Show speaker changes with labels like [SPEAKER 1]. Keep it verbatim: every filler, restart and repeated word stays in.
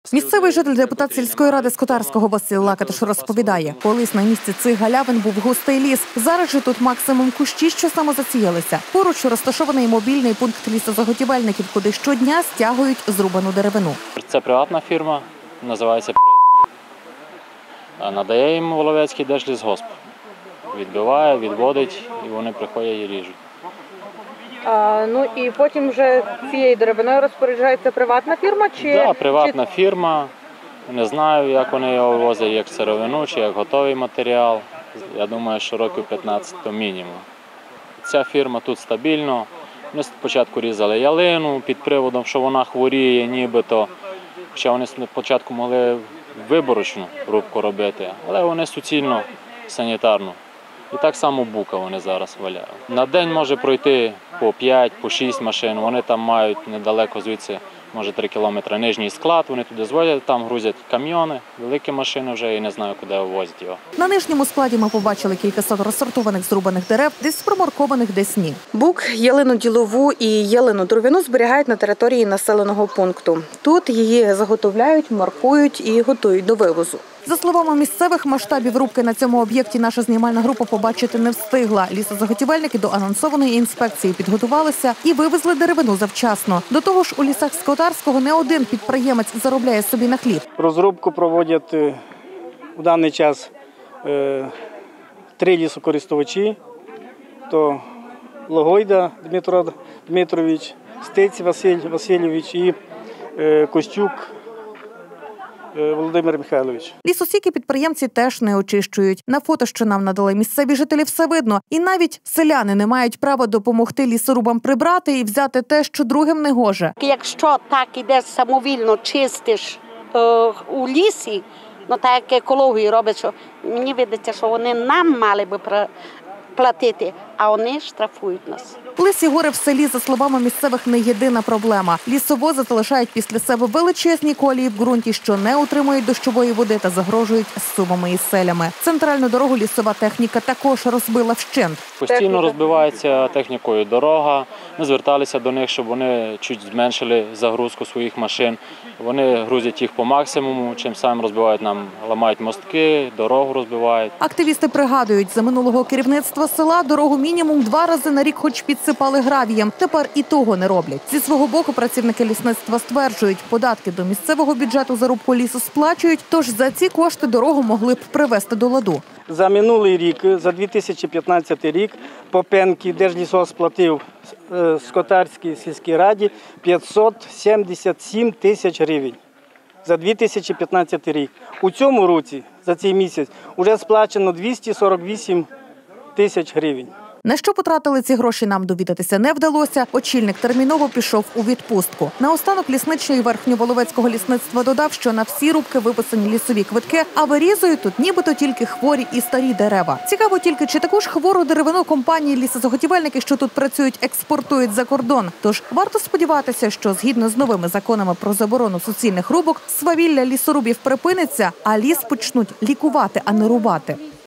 [SPEAKER 1] Місцевий житель депутат сільської ради Скотарського Василь Лакатиш розповідає, колись на місці цих галявин був густий ліс. Зараз же тут максимум кущі, що самозасіялися. Поруч розташований мобільний пункт лісозаготівельників, куди щодня стягують зрубану деревину.
[SPEAKER 2] Це приватна фірма, називається «Призма». Надає їм Воловецький Держлісгосп. Відбиває, відводить і вони приходять і ріжуть.
[SPEAKER 3] А, ну і потім вже цією деревиною розпоряджається приватна фірма? Чи...
[SPEAKER 2] Так, да, приватна чи... фірма. Не знаю, як вони його возять, як сировину, чи як готовий матеріал. Я думаю, що років п'ятнадцять то мінімум. Ця фірма тут стабільно. Вони спочатку різали ялину під приводом, що вона хворіє нібито. Хоча вони спочатку могли виборочну рубку робити, але вони суцільно санітарну. І так само бука вони зараз валяють. На день може пройти по п'ять, по шість машин. Вони там мають недалеко звідси, може три кілометри нижній склад. Вони туди звозять, там грузять камйони, великі машини вже і не знаю, куди вивозять його.
[SPEAKER 1] На нижньому складі ми побачили кількасот розсортованих зрубаних дерев, десь промаркованих, десь ні. Бук, ялину ділову і ялину дров'яну зберігають на території населеного пункту. Тут її заготовляють, маркують і готують до вивозу. За словами місцевих, масштабів рубки на цьому об'єкті наша знімальна група побачити не встигла. Лісозаготівельники до анонсованої інспекції підготувалися і вивезли деревину завчасно. До того ж, у лісах Скотарського не один підприємець заробляє собі на хліб.
[SPEAKER 4] Розробку проводять у даний час три лісокористувачі. То Логойда Дмитро Дмитрович, Стець Василь Васильович і Костюк Володимир Михайлович.
[SPEAKER 1] Лісосіки підприємці теж не очищують. На фото, що нам надали місцеві жителі, все видно. І навіть селяни не мають права допомогти лісорубам прибрати і взяти те, що другим не гоже.
[SPEAKER 5] Якщо так іде самовільно чистиш е, у лісі, ну так як екологію робить, що мені видається, що вони нам мали би платити, а вони штрафують нас.
[SPEAKER 1] Лисі гори в селі, за словами місцевих, не єдина проблема. Лісовози залишають після себе величезні колії в ґрунті, що не утримують дощової води та загрожують зсувами із селями. Центральну дорогу лісова техніка також розбила вщент.
[SPEAKER 2] Постійно розбивається технікою дорога. Ми зверталися до них, щоб вони чуть зменшили загрузку своїх машин. Вони грузять їх по максимуму, чим самим розбивають нам, ламають мостки, дорогу розбивають.
[SPEAKER 1] Активісти пригадують, за минулого керівництва села дорогу мінімум два рази на рік хоч підсипали гравієм. Тепер і того не роблять. Зі свого боку працівники лісництва стверджують, податки до місцевого бюджету за рубку лісу сплачують, тож за ці кошти дорогу могли б привести до ладу.
[SPEAKER 4] За минулий рік, за дві тисячі п'ятнадцятий рік, по пенки Держлісгосп сплатив Скотарській сільській раді п'ятсот сімдесят сім тисяч гривень за дві тисячі п'ятнадцятий рік. У цьому році, за цей місяць, вже сплачено двісті сорок вісім тисяч гривень.
[SPEAKER 1] На що потратили ці гроші, нам довідатися не вдалося. Очільник терміново пішов у відпустку. Наостанок лісничий Верхньоволовецького лісництва додав, що на всі рубки виписані лісові квитки, а вирізують тут нібито тільки хворі і старі дерева. Цікаво тільки, чи таку ж хвору деревину компанії лісозаготівельники, що тут працюють, експортують за кордон. Тож варто сподіватися, що згідно з новими законами про заборону суцільних рубок, свавілля лісорубів припиниться, а ліс почнуть лікувати, а не рубати.